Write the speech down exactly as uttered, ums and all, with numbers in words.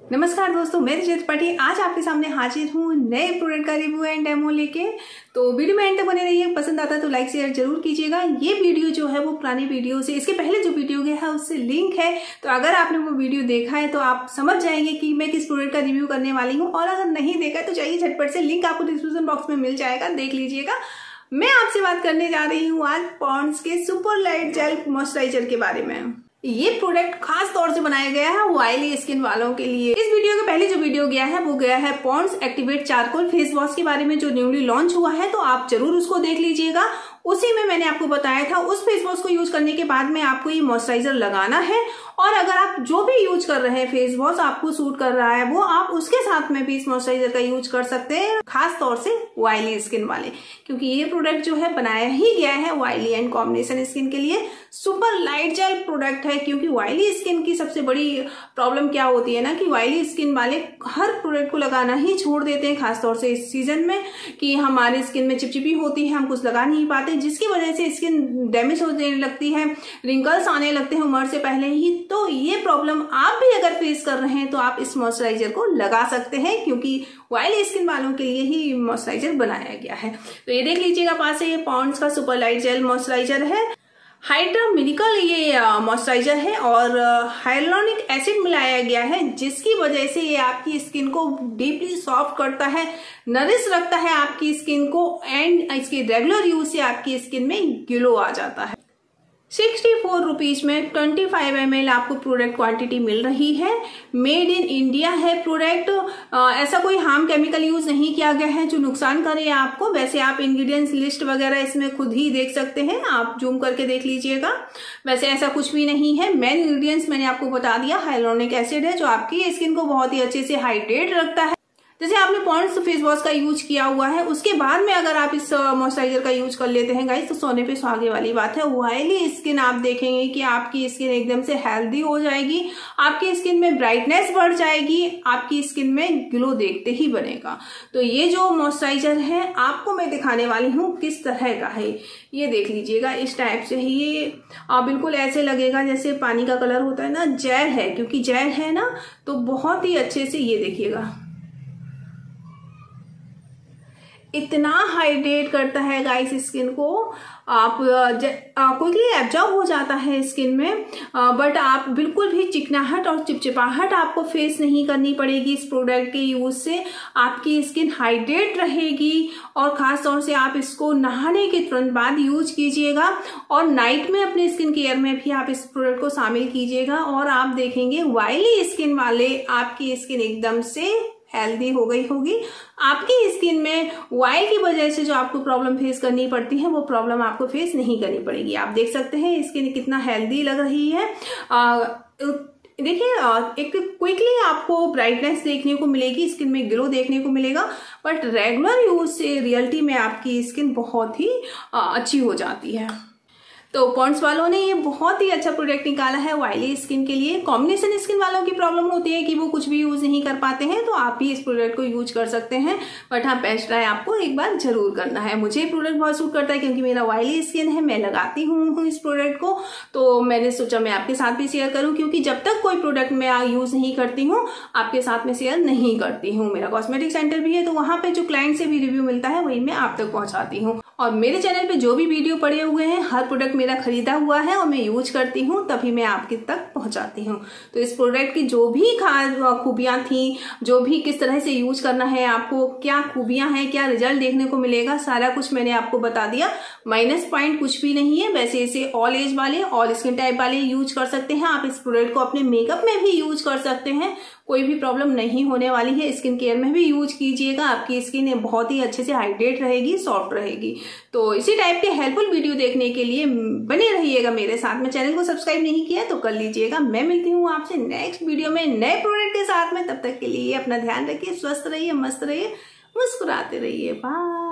नमस्कार दोस्तों, मैं रिजत त्रिपाठी आज आपके सामने हाजिर हूँ नए प्रोडक्ट का रिव्यू एंड डेमो लेके। तो वीडियो में एंड तक बने रहिए, पसंद आता तो लाइक शेयर जरूर कीजिएगा। ये वीडियो जो है वो पुरानी वीडियो से, इसके पहले जो वीडियो गया है उससे लिंक है, तो अगर आपने वो वीडियो देखा है तो आप समझ जाएंगे कि मैं किस प्रोडक्ट का रिव्यू करने वाली हूँ। और अगर नहीं देखा है तो जाइए झटपट से, लिंक आपको डिस्क्रिप्शन बॉक्स में मिल जाएगा, देख लीजिएगा। मैं आपसे बात करने जा रही हूँ आज पॉन्ड्स के सुपर लाइट जेल मॉइस्चराइजर के बारे में। ये प्रोडक्ट खास तौर से बनाया गया है ऑयली स्किन वालों के लिए। इस वीडियो के पहले जो वीडियो गया है वो गया है Pond's activate charcoal face wash के बारे में, जो न्यूली लॉन्च हुआ है, तो आप जरूर उसको देख लीजिएगा। उसी में मैंने आपको बताया था उस फेस वॉश को यूज करने के बाद में आपको ये मॉइस्चराइजर लगाना है, और अगर आप जो भी यूज कर रहे हैं फेस वॉश आपको सूट कर रहा है वो आप उसके साथ में भी इस मॉइस्चराइजर का यूज कर सकते हैं, खास तौर से ऑयली स्किन वाले, क्योंकि ये प्रोडक्ट जो है बनाया ही गया है ऑयली एंड कॉम्बिनेशन स्किन के लिए। सुपर लाइट जेल प्रोडक्ट है, क्योंकि ऑयली स्किन की सबसे बड़ी प्रॉब्लम क्या होती है ना कि ऑयली स्किन वाले हर प्रोडक्ट को लगाना ही छोड़ देते हैं, खासतौर से इस सीजन में, कि हमारी स्किन में चिपचिपी होती है, हम कुछ लगा नहीं पाते, जिसकी वजह से स्किन डैमेज होने लगती है, रिंकल्स आने लगते हैं उम्र से पहले ही। तो ये प्रॉब्लम आप भी अगर फेस कर रहे हैं तो आप इस मॉइस्चराइजर को लगा सकते हैं, क्योंकि ऑयली स्किन वालों के लिए ही मॉइस्चराइजर बनाया गया है। तो ये देख लीजिएगा पास से, ये पॉन्ड्स का सुपर लाइट जेल मॉइस्चराइजर है। हाइड्रा मिनिकल ये मॉइस्चराइजर है और हाइलुरोनिक एसिड मिलाया गया है, जिसकी वजह से ये आपकी स्किन को डीपली सॉफ्ट करता है, नरिश रखता है आपकी स्किन को, एंड इसके रेगुलर यूज से आपकी स्किन में ग्लो आ जाता है। सिक्सटी फोर रुपीज में ट्वेंटी फाइव एम एल आपको प्रोडक्ट क्वांटिटी मिल रही है। मेड इन इंडिया है प्रोडक्ट, ऐसा कोई हार्म केमिकल यूज नहीं किया गया है जो नुकसान करे आपको। वैसे आप इंग्रेडिएंट्स लिस्ट वगैरह इसमें खुद ही देख सकते हैं, आप जूम करके देख लीजिएगा। वैसे ऐसा कुछ भी नहीं है। मेन इंग्रेडिएंट्स मैंने आपको बता दिया, हाइलुरोनिक एसिड है जो आपकी स्किन को बहुत ही अच्छे से हाइड्रेट रखता है। जैसे आपने पॉन्ड्स फेस वॉश का यूज किया हुआ है, उसके बाद में अगर आप इस मॉइस्चराइजर का यूज कर लेते हैं गाइस, तो सोने पे सुहागे वाली बात है। ऑयली स्किन आप देखेंगे कि आपकी स्किन एकदम से हेल्दी हो जाएगी, आपकी स्किन में ब्राइटनेस बढ़ जाएगी, आपकी स्किन में ग्लो देखते ही बनेगा। तो ये जो मॉइस्चराइजर है आपको मैं दिखाने वाली हूँ किस तरह का है। ये देख लीजिएगा, इस टाइप से ही ये बिल्कुल ऐसे लगेगा जैसे पानी का कलर होता है ना, जेल है, क्योंकि जेल है ना, तो बहुत ही अच्छे से ये देखिएगा, इतना हाइड्रेट करता है गाइस स्किन को। आप क्विकली एब्जॉर्ब हो जाता है स्किन में, बट आप बिल्कुल भी चिकनाहट और चिपचिपाहट आपको फेस नहीं करनी पड़ेगी इस प्रोडक्ट के यूज से। आपकी स्किन हाइड्रेट रहेगी, और खास तौर से आप इसको नहाने के तुरंत बाद यूज कीजिएगा, और नाइट में अपने स्किन केयर में भी आप इस प्रोडक्ट को शामिल कीजिएगा, और आप देखेंगे ऑयली स्किन वाले आपकी स्किन एकदम से हेल्दी हो गई होगी। आपकी स्किन में ऑयल की वजह से जो आपको प्रॉब्लम फेस करनी पड़ती है वो प्रॉब्लम आपको फेस नहीं करनी पड़ेगी। आप देख सकते हैं स्किन कितना हेल्दी लग रही है। देखिए, एक क्विकली आपको ब्राइटनेस देखने को मिलेगी, स्किन में ग्लो देखने को मिलेगा, बट रेगुलर यूज से रियलिटी में आपकी स्किन बहुत ही अच्छी हो जाती है। तो पॉन्ड्स वालों ने ये बहुत ही अच्छा प्रोडक्ट निकाला है ऑयली स्किन के लिए। कॉम्बिनेशन स्किन वालों की प्रॉब्लम होती है कि वो कुछ भी यूज नहीं कर पाते हैं, तो आप भी इस प्रोडक्ट को यूज कर सकते हैं, बट हाँ, बेस्ट ट्राई आपको एक बार जरूर करना है। मुझे प्रोडक्ट बहुत सूट करता है, क्योंकि मेरा ऑयली स्किन है, मैं लगाती हूँ इस प्रोडक्ट को, तो मैंने सोचा मैं आपके साथ भी शेयर करूँ, क्योंकि जब तक कोई प्रोडक्ट मैं यूज नहीं करती हूँ आपके साथ में शेयर नहीं करती हूँ। मेरा कॉस्मेटिक सेंटर भी है, तो वहां पे जो क्लाइंट से भी रिव्यू मिलता है वही मैं आप तक पहुंचाती हूँ। और मेरे चैनल पे जो भी वीडियो पड़े हुए हैं, हर प्रोडक्ट मेरा खरीदा हुआ है और मैं यूज करती हूँ, तभी मैं आपके तक पहुंचाती हूँ। तो इस प्रोडक्ट की जो भी खास खूबियां थी, जो भी किस तरह से यूज करना है, आपको क्या खूबियां हैं, क्या रिजल्ट देखने को मिलेगा, सारा कुछ मैंने आपको बता दिया। माइनस पॉइंट कुछ भी नहीं है। वैसे इसे ऑल एज वाले, ऑल स्किन टाइप वाले यूज कर सकते हैं। आप इस प्रोडक्ट को अपने मेकअप में भी यूज कर सकते हैं, कोई भी प्रॉब्लम नहीं होने वाली है। स्किन केयर में भी यूज कीजिएगा, आपकी स्किन बहुत ही अच्छे से हाइड्रेट रहेगी, सॉफ्ट रहेगी। तो इसी टाइप के हेल्पफुल वीडियो देखने के लिए बने रहिएगा मेरे साथ में। चैनल को सब्सक्राइब नहीं किया तो कर लीजिएगा। मैं मिलती हूँ आपसे नेक्स्ट वीडियो में नए प्रोडक्ट के साथ में। तब तक के लिए अपना ध्यान रखिए, स्वस्थ रहिए, मस्त रहिए, मुस्कुराते रहिए। बाय।